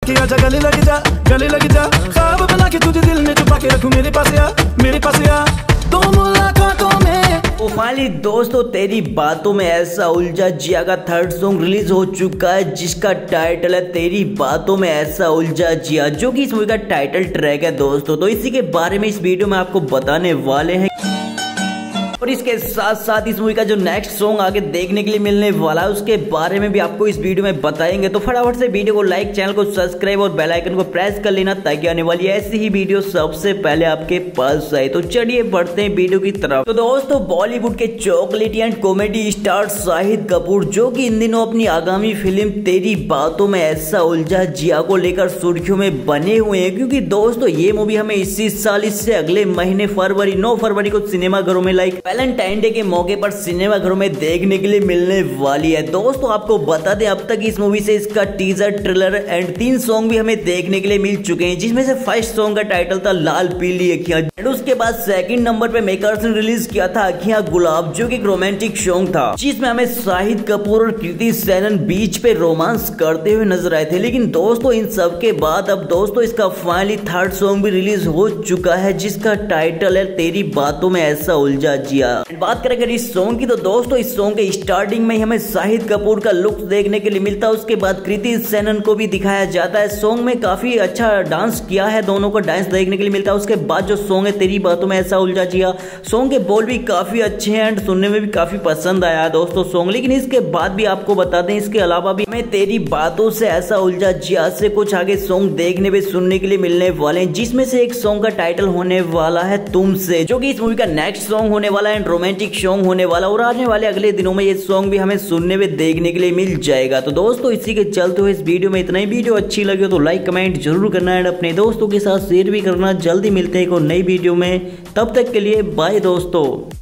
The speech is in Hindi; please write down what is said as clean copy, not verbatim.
के आजा गले लग जा, गले लग जा। ख्वाब बना के तुझे दिल में छुपा के रखूं, मेरे पास आ, मेरे पास आ। दो मुलाकातों में फाइनली दोस्तों तेरी बातों में ऐसा उलझा जिया का थर्ड सॉन्ग रिलीज हो चुका है, जिसका टाइटल है तेरी बातों में ऐसा उलझा जिया, जो कि इस मूवी का टाइटल ट्रैक है दोस्तों। तो इसी के बारे में इस वीडियो में आपको बताने वाले हैं, और इसके साथ साथ इस मूवी का जो नेक्स्ट सॉन्ग आगे देखने के लिए मिलने वाला है उसके बारे में भी आपको इस वीडियो में बताएंगे। तो फटाफट से वीडियो को लाइक, चैनल को सब्सक्राइब और बेल आइकन को प्रेस कर लेना, ताकि आने वाली ऐसी ही वीडियो सबसे पहले आपके पास आए। तो चलिए बढ़ते हैं वीडियो की तरफ। तो दोस्तों बॉलीवुड के chocolate and comedy star Shahid Kapoor, जो कि इन दिनों अपनी आगामी फिल्म तेरी बातों में ऐसा उलझा जिया को लेकर सुर्खियों में बने हुए हैं, क्योंकि दोस्तों ये मूवी हमें इसी साल इससे अगले महीने 9 फरवरी को सिनेमाघरों में वैलेंटाइन डे के मौके पर सिनेमाघरों में देखने के लिए मिलने वाली है। दोस्तों आपको बता दें अब तक इस मूवी से इसका टीजर, ट्रेलर एंड 3 सॉन्ग भी हमें देखने के लिए मिल चुके हैं, जिसमें से फर्स्ट सॉन्ग का टाइटल था लाल पीली अखियां, एंड उसके बाद सेकंड नंबर पे मेकर्स ने रिलीज किया था अखियां गुलाब, जो कि एक रोमांटिक सॉन्ग था, जिसमें हमें शाहिद कपूर और कृति सेनन बीच पे रोमांस करते हुए नजर आए थे। लेकिन दोस्तों इन सब के बाद अब दोस्तों इसका फाइनली थर्ड सॉन्ग भी रिलीज हो चुका है, जिसका टाइटल है तेरी बातों में ऐसा उलझा जिया। बात करें अगर इस सॉन्ग की, तो दोस्तों इस सॉन्ग के स्टार्टिंग में हमें शाहिद कपूर का लुक देखने के लिए मिलता है, उसके बाद कृति सेनन को भी दिखाया जाता है। सॉन्ग में काफी अच्छा डांस किया है, दोनों को डांस देखने के लिए मिलता है। उसके बाद जो सॉन्ग है तेरी बातों में ऐसा उलझा जिया, सॉन्ग के बोल भी काफी अच्छे हैं एंड सुनने में भी काफी पसंद आया है दोस्तों सॉन्ग। लेकिन इसके बाद भी आपको बता दें, इसके अलावा भी हमें तेरी बातों से ऐसा उलझा जिया से कुछ आगे सॉन्ग देखने में सुनने के लिए मिलने वाले हैं, जिसमें से एक सॉन्ग का टाइटल होने वाला है तुमसे, जो कि इस मूवी का नेक्स्ट सॉन्ग होने वाला है एंड रोमांटिक सॉन्ग होने वाला, और आने वाले अगले दिनों में ये सॉन्ग भी हमें सुनने में देखने के लिए मिल जाएगा। तो दोस्तों इसी के चलते हुए इस वीडियो में इतना ही। वीडियो अच्छी लगे तो लाइक कमेंट जरूर करना एंड अपने दोस्तों के साथ शेयर भी करना। जल्दी मिलते हैं एक और नई वीडियो में, तब तक के लिए बाय दोस्तों।